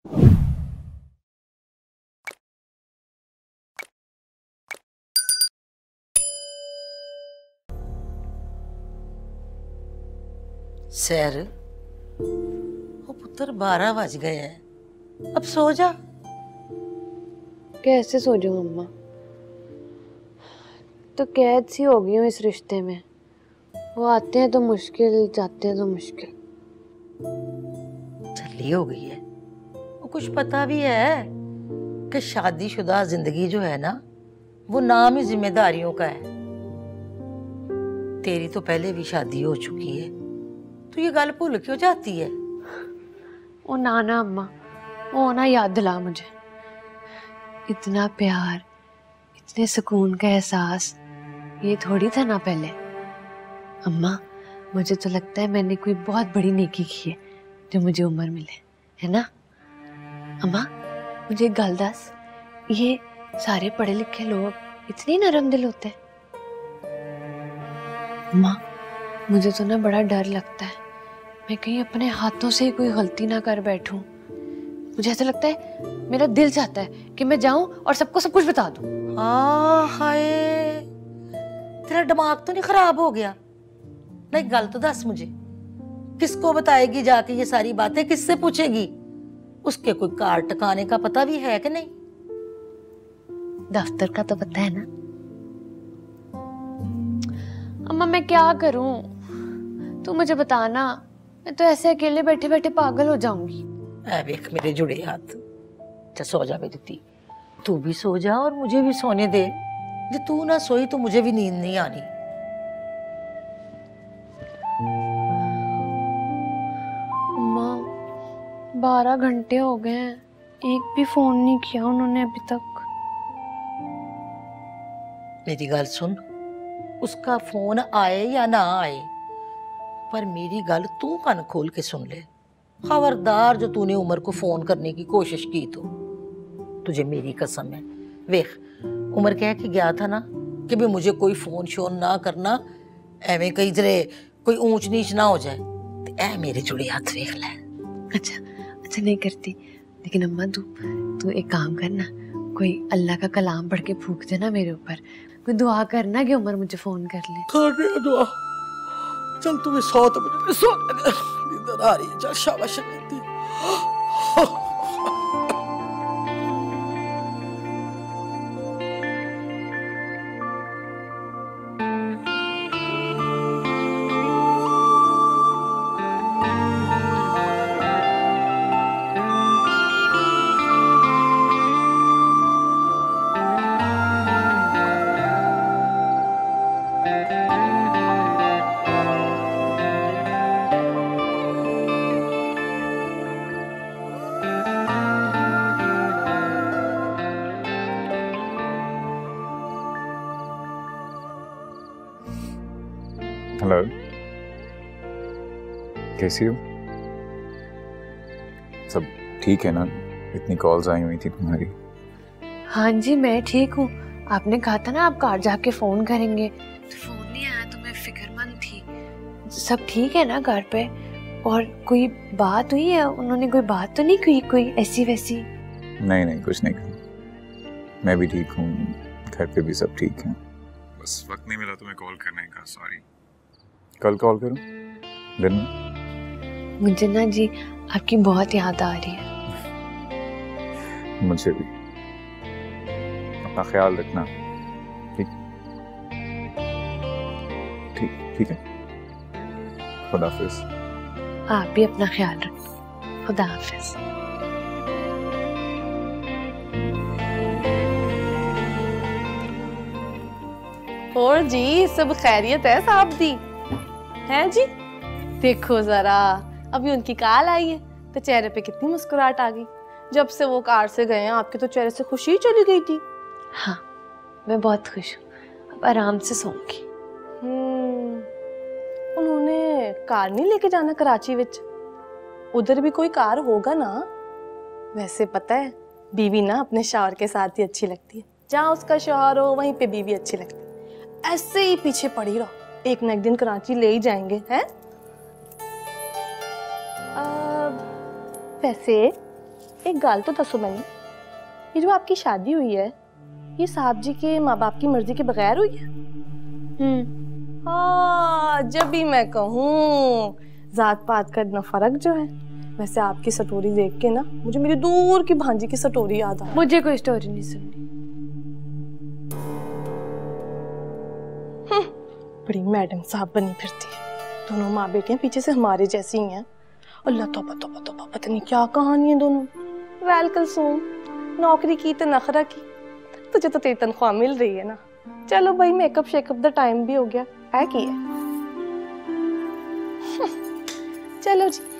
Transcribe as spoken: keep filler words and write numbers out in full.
सैर, वो पुत्र बारह बज गए हैं, अब सो जा। कैसे सो जाऊं अम्मा? तो कैद सी हो गई हूँ इस रिश्ते में। वो आते हैं तो मुश्किल, जाते हैं तो मुश्किल। छली हो गई है। वो कुछ पता भी है कि शादीशुदा जिंदगी जो है ना, वो नाम ही जिम्मेदारियों का है। तेरी तो पहले भी शादी हो चुकी है, तू ये गल भूल क्यों जाती है? ओ ना ना अम्मा, वो ना याद दिला मुझे। इतना प्यार, इतने सुकून का एहसास ये थोड़ी था ना पहले। अम्मा, मुझे तो लगता है मैंने कोई बहुत बड़ी नेकी की है जो मुझे उम्र मिले, है ना? अम्मा, मुझे एक गल दस, ये सारे पढ़े लिखे लोग इतने नरम दिल होते हैं? अम्मा, मुझे तो ना बड़ा डर लगता है मैं कहीं अपने हाथों से ही कोई गलती ना कर बैठूं। मुझे ऐसा लगता है, मेरा दिल चाहता है कि मैं जाऊं और सबको सब कुछ बता दूं। हाँ, हाय, तेरा दिमाग तो नहीं खराब हो गया? नहीं, गल तो दस मुझे, किसको बताएगी जाके ये सारी बातें, किससे पूछेगी? उसके कोई कार टकाने का पता भी है कि नहीं? दफ्तर का तो पता है ना। अम्मा, मैं क्या करूं? तू मुझे बताना, मैं तो ऐसे अकेले बैठे बैठे पागल हो जाऊंगी। ऐ देख मेरे जुड़े हाथ, अच्छा सो जा मेरी धी, तू भी सो जा और मुझे भी सोने दे। जो तू ना सोई तो मुझे भी नींद नहीं आनी। अम्मा, बारह घंटे हो गए हैं, एक भी फोन नहीं किया उन्होंने अभी तक। मेरी गल सुन, उसका फोन आए या ना आए, पर मेरी गल तू कान खोल के सुन ले। खबरदार जो तूने उमर को फोन करने की कोशिश की तो तुझे मेरी कसम है। वेख, उमर कह के गया था ना कि भी मुझे कोई फोन शोन ना करना, एवं कहीं जरे कोई ऊंच नीच ना हो जाए। ते ऐ मेरे जुड़े हाथ वेख ले। अच्छा अच्छा, नहीं करती, लेकिन अम्मा तू तू एक काम करना, कोई अल्लाह का कलाम पढ़ के फूक देना मेरे ऊपर, कोई दुआ करना कि उमर मुझे फोन कर ले। कर दुआ। चल तू भी सो, तो मुझे सो नींद आ रही है। चल शाबाश नींद। हेलो, कैसी हो? सब ठीक है ना? इतनी कॉल्स आई हुई थी तुम्हारी। हाँ जी, मैं ठीक हूँ। आपने कहा था ना आप कार जाके फोन करेंगे, तो फोन नहीं आया तो मैं फिक्रमंद थी। सब ठीक है ना घर पे? और कोई बात हुई है? उन्होंने कोई बात तो नहीं की कोई ऐसी वैसी? नहीं नहीं, कुछ नहीं कहा। मैं भी ठीक हूँ, घर पे भी सब ठीक है। बस वक्त नहीं मिला तुम्हें कॉल करने का, सॉरी। कल कॉल करूं दिन में? मुझे ना जी आपकी बहुत याद आ रही है। मुझे भी। अपना ख्याल रखना, ठीक? ठीक ठीक है। खुदा हाफिज। आप भी अपना ख्याल रखना। खुदा हाफिज। और जी सब खैरियत है साहब दी? हैं जी? देखो जरा, अभी उनकी कॉल आई है तो चेहरे पे कितनी मुस्कुराहट आ गई। जब से वो कार से गए हैं आपके तो चेहरे से खुशी ही चली गई थी। हाँ, मैं बहुत खुश हूँ, अब आराम से सोऊंगी। हम्म, उन्होंने कार नहीं लेके जाना कराची विच? उधर भी कोई कार होगा ना? वैसे पता है, बीवी ना अपने शौहर के साथ ही अच्छी लगती है। जहाँ उसका शौहर हो वहीं पे बीवी अच्छी लगती है। ऐसे ही पीछे पड़ी रहो, एक न एक दिन कराची ले ही जाएंगे, हैं? अब वैसे एक गाल तो दसो मैंने, ये जो आपकी शादी हुई है ये साहब जी के माँ बाप की मर्जी के बगैर हुई है? हम्म। हाँ, जब भी मैं कहूँ जात पात का इतना फर्क जो है। वैसे आपकी स्टोरी देख के ना मुझे मेरी दूर की भांजी की स्टोरी याद आ रही। मुझे कोई स्टोरी नहीं सुननी। बड़ी मैडम साहब बनी फिरती है, दोनों माँ बेटियां पीछे से हमारे जैसी ही हैं। अल्लाह तौबा तौबा तौबा, पता नहीं क्या कहानी है दोनों। वेल कुलसूम, नौकरी की तो नखरा की, तुझे तो तेरी तनख्वाह मिल रही है ना। चलो भाई, मेकअप शेकअप द टाइम भी हो गया है की है। चलो जी,